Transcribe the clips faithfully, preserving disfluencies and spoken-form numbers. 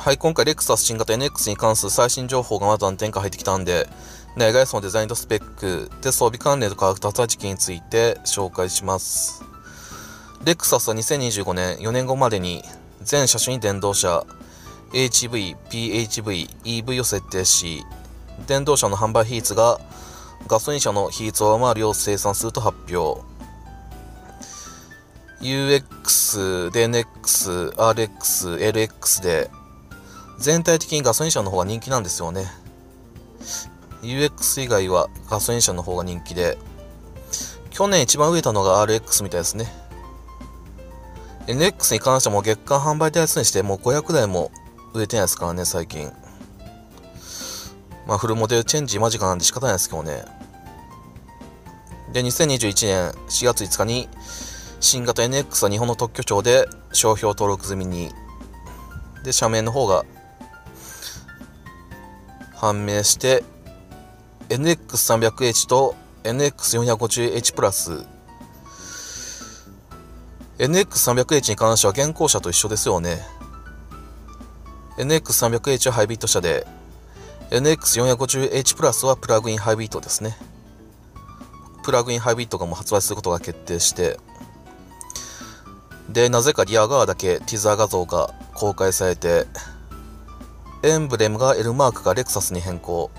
はい、今回レクサス新型 エヌエックス に関する最新情報がまた何点か入ってきたんで、内外装のデザインとスペックで装備関連と価格立ちについて紹介します。レクサスはにせんにじゅうごねん、よねんごまでに全車種に電動車、エイチブイ、ピーエイチブイ、イーブイ を設定し、電動車の販売比率がガソリン車の比率を上回るよう生産すると発表。ユーエックス、ディーエヌエックス、アールエックス、エルエックス で全体的にガソリン車の方が人気なんですよね。ユーエックス 以外はガソリン車の方が人気で、去年一番売れたのが アールエックス みたいですね。エヌエックス に関しても月間販売台数にしてもうごひゃくだいも売れてないですからね、最近。まあフルモデルチェンジ間近なんで仕方ないですけどね。で、にせんにじゅういちねんしがついつかに新型 エヌエックス は日本の特許庁で商標登録済みに。で、社名の方が判明して エヌエックスさんびゃくエイチ と エヌエックスよんひゃくごじゅうエイチ プラス エヌエックスさんびゃくエイチ に関しては現行車と一緒ですよね。 エヌエックスさんびゃくエイチ はハイブリッド車で エヌエックスよんひゃくごじゅうエイチ プラスはプラグインハイブリッドですね。プラグインハイブリッドがもう発売することが決定して、で、なぜかリア側だけティザー画像が公開されて、エンブレムが L マークがレクサスに変更。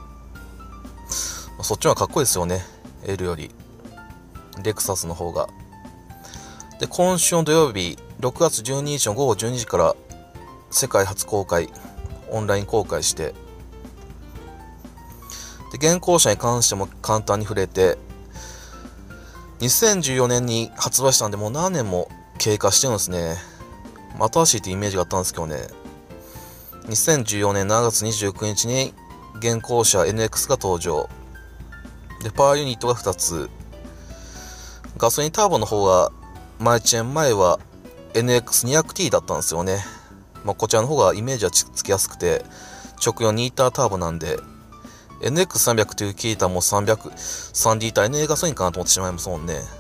そっちの方がかっこいいですよね。L より。レクサスの方が。で、今週の土曜日、ろくがつじゅうににちのごごじゅうにじから世界初公開、オンライン公開して、で、現行車に関しても簡単に触れて、にせんじゅうよねんに発売したんで、もう何年も経過してるんですね。新しいってイメージがあったんですけどね。にせんじゅうよねんしちがつにじゅうくにちに現行車 エヌエックス が登場。で、パワーユニットがふたつ。ガソリンターボの方が、マイチェン前は エヌエックスにひゃくティー だったんですよね。まあ、こちらの方がイメージはつきやすくて、直よんリッターターボなんで、エヌエックスさんびゃく という聞いたらもうさんびゃく、さんリッター エヌエー ガソリンかなと思ってしまいますもんね。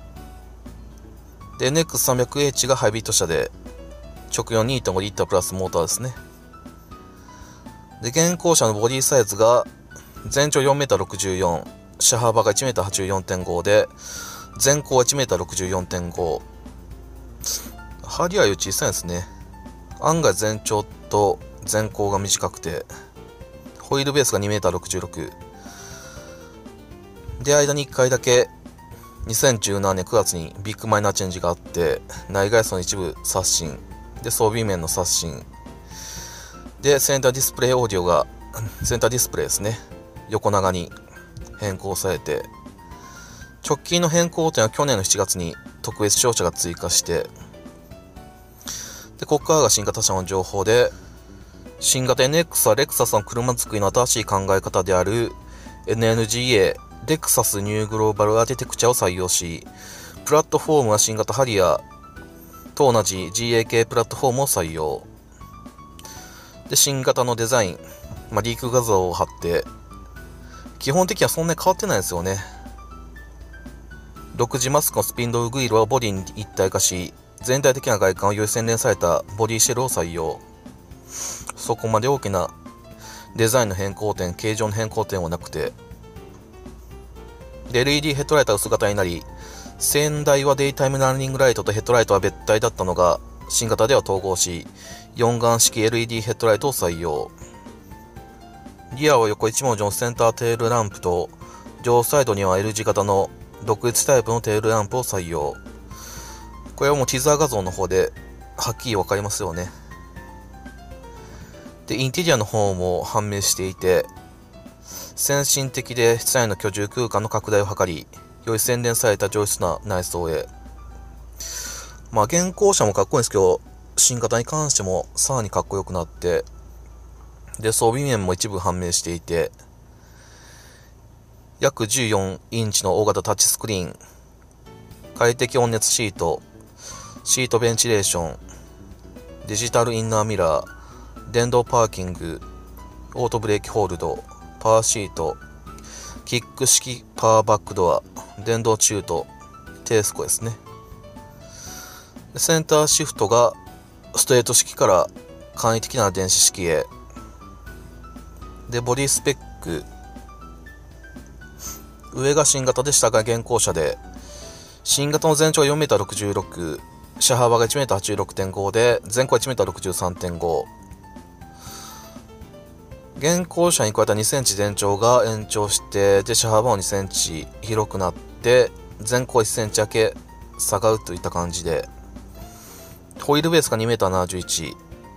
で、エヌエックスさんびゃくエイチ がハイブリッド車で、直よん にてんご リッタープラスモーターですね。で、現行車のボディサイズが、全長 よんメーターろくじゅうよん、車幅が いちメーターはちじゅうよんてんご で、全高は いちメーターろくじゅうよんてんご。ハリアーより小さいですね。案外全長と全高が短くて、ホイールベースが にメーターろくじゅうろく。で、間にいっかいだけ、にせんじゅうななねんくがつにビッグマイナーチェンジがあって、内外装の一部刷新。で、装備面の刷新。で、センターディスプレイオーディオが、センターディスプレイですね。横長に変更されて、直近の変更点は去年のしちがつに特別商社が追加して、で、ここからが新型車の情報で、新型 エヌエックス はレクサスの車作りの新しい考え方である エヌエヌジーエー、レクサスニューグローバルアーキテクチャを採用し、プラットフォームは新型ハリアーと同じ ジーエー 系プラットフォームを採用。で、新型のデザイン、まあ、リーク画像を貼って、基本的にはそんなに変わってないですよね。独自マスクのスピンドルグリルはボディに一体化し、全体的な外観をより洗練されたボディシェルを採用。そこまで大きなデザインの変更点、形状の変更点はなくて、で、エルイーディー ヘッドライトは薄型になり、先代はデイタイムランニングライトとヘッドライトは別体だったのが、新型では統合し、よん眼式 エルイーディー ヘッドライトを採用。リアは横一文字のセンターテールランプと、両サイドには L 字型の独立タイプのテールランプを採用。これはもうティザー画像の方ではっきりわかりますよね。で、インテリアの方も判明していて、先進的で室内の居住空間の拡大を図り、より洗練された上質な内装へ。まあ、現行車もかっこいいんですけど、新型に関してもさらにかっこよくなって、で、装備面も一部判明していて、約じゅうよんインチの大型タッチスクリーン、快適温熱シート、シートベンチレーション、デジタルインナーミラー、電動パーキング、オートブレーキホールド、パワーシート、キック式パワーバックドア、電動チュート、テースコですね。センターシフトがストレート式から簡易的な電子式へ。で、ボディスペック。上が新型で下が現行車で、新型の全長が よんメーターろくじゅうろく、車幅が いちメーターはちじゅうろくてんご で、全高 いちメーターろくじゅうさんてんご。現行車に加えたにセンチ全長が延長して、で、車幅もにセンチ広くなって、全高いちセンチだけ下がるといった感じで、ホイールベースが にメーターななじゅういち。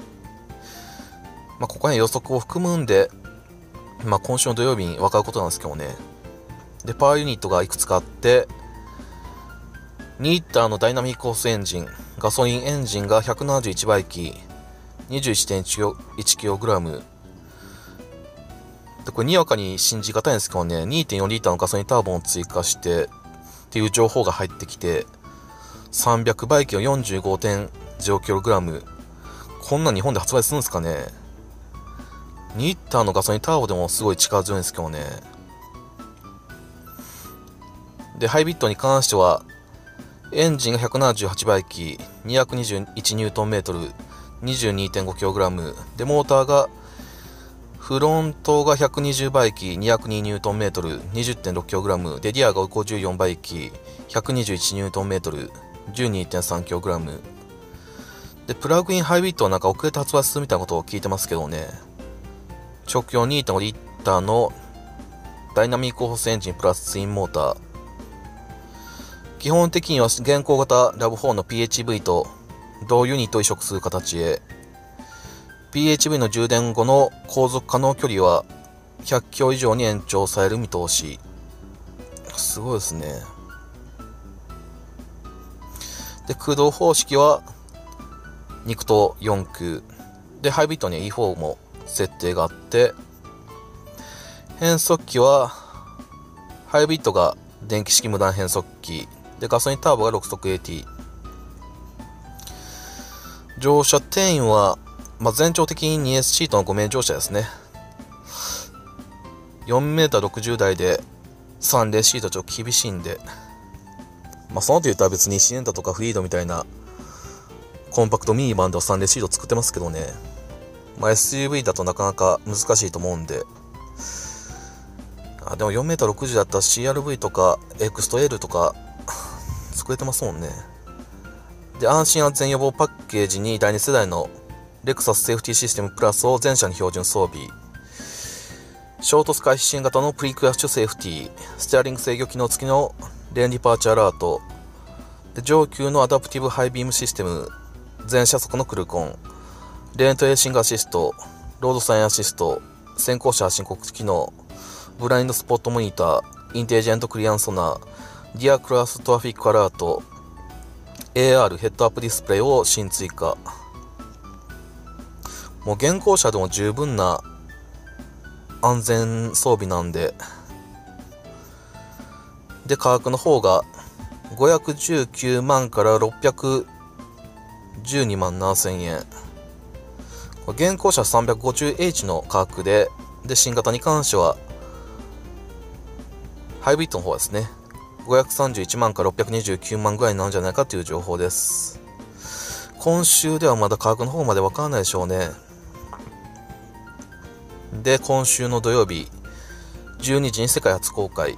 まあ、ここに予測を含むんで、まあ、今週の土曜日に分かることなんですけどね。で、パワーユニットがいくつかあって、にリッターのダイナミックホースエンジン、ガソリンエンジンがひゃくななじゅういちばいき、にじゅういってんいちキログラム。で、これにわかに信じがたいんですけどね、にてんよんリッターのガソリンターボを追加してっていう情報が入ってきて、さんびゃくばいきの よんじゅうごてんゼロキログラム。こんな日本で発売するんですかね。にリッターのガソリンターボでもすごい力強いんですけどね。で、ハイビットに関しては、エンジンがひゃくななじゅうはちばいき、にひゃくにじゅういちニュートンメートル、にじゅうにてんごキログラム。で、モーターが、フロントがひゃくにじゅうばいき、にひゃくにニュートンメートル、にじゅってんろくキログラム。で、リアがごじゅうよんばいき、ひゃくにじゅういちニュートンメートル、じゅうにてんさんキログラム。で、プラグインハイブリッドはなんか遅れて発売するみたいなことを聞いてますけどね。直径 にてんごリッターのダイナミックホースエンジンプラスツインモーター。基本的には現行型 ラブフォー の ピーエイチブイ と同ユニットを移植する形へ。ピーエイチブイ の充電後の航続可能距離はひゃっキロ以上に延長される見通し。すごいですね。で、駆動方式は肉とよん駆で、ハイブリッドには イーフォー も設定があって、変速機はハイブリッドが電気式無段変速機で、ガソリンターボがろく速 エーティー。乗車定員は、まあ、全長的に にエス シートのごめい乗車ですね。よんメーターろくじゅうだいでさんれいシートちょっと厳しいんで、まあ、そのと言ったら別にシエンタとかフリードみたいなコンパクトミニバンではさんれいシート作ってますけどね。まあ、エスユーブイ だとなかなか難しいと思うんで。あ、でも よんメーターろくじゅうだったら シーアールブイ とか エクストエル とか作れてますもんね。で、安心安全予防パッケージにだいに世代のレクサスセーフティーシステムプラスを全車に標準装備。衝突回避支援型のプリクラッシュセーフティー、ステアリング制御機能付きのレーンディパーチャーアラート、で上級のアダプティブハイビームシステム、全車速のクルコン、レーントレーシングアシスト、ロードサインアシスト、先行車申告機能、ブラインドスポットモニター、インテリジェントクリアンソナー、ディアクラストラフィックアラート、エーアール ヘッドアップディスプレイを新追加。もう現行車でも十分な安全装備なんで、で価格の方がごひゃくじゅうきゅうまんからろっぴゃくじゅうにまんななせんえん。現行車 さんびゃくごじゅうエイチ の価格で、で新型に関してはハイブリッドの方ですね、ごひゃくさんじゅういちまんからろっぴゃくにじゅうきゅうまんぐらいなんじゃないかという情報です。今週ではまだ価格の方までわからないでしょうね。で、今週の土曜日じゅうにじに世界初公開。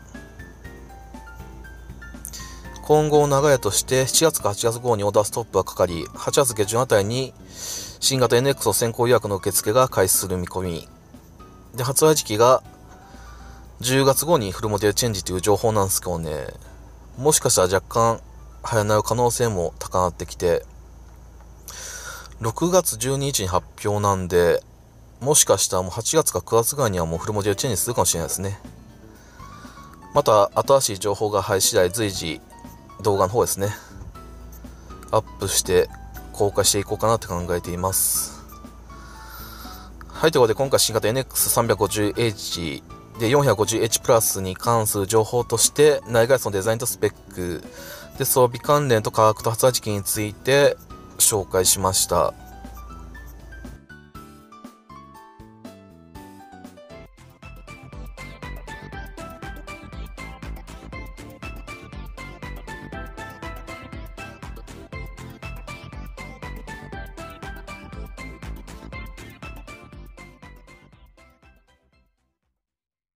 今後長屋としてしちがつかはちがつ号にオーダーストップがかかり、はちがつ下旬あたりに新型 エヌエックス の先行予約の受付が開始する見込みで、発売時期がじゅうがつごにフルモデルチェンジという情報なんですけどね、もしかしたら若干早なる可能性も高まってきて、ろくがつじゅうににちに発表なんで、もしかしたらもうはちがつかくがつぐらいにはもうフルモデルチェンジするかもしれないですね。また新しい情報が入り次第随時動画の方ですね、アップして公開していこうかなって考えています。はい、ということで今回新型 エヌエックスさんびゃくごじゅうエイチ で よんひゃくごじゅうエイチ プラスに関する情報として、内外装のデザインとスペックで装備関連と価格と発売時期について紹介しました。